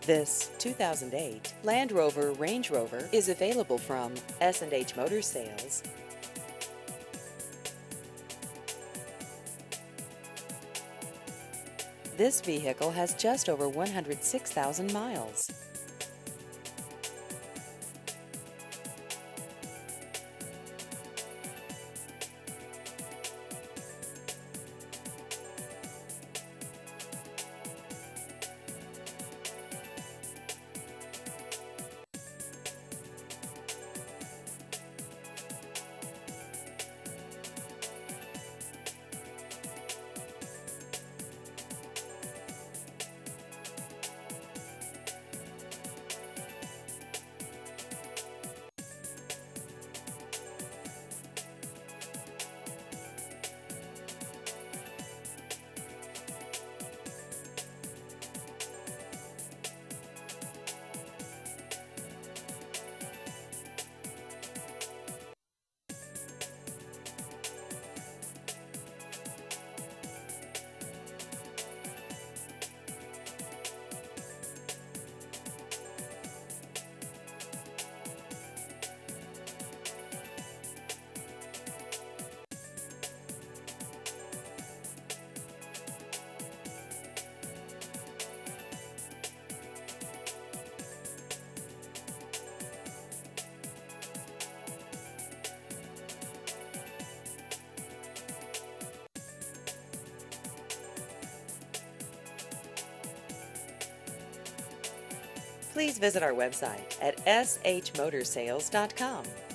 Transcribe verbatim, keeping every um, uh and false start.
This two thousand eight Land Rover Range Rover is available from S and H Motor Sales. This vehicle has just over one hundred six thousand miles. Please visit our website at s h motor sales dot com.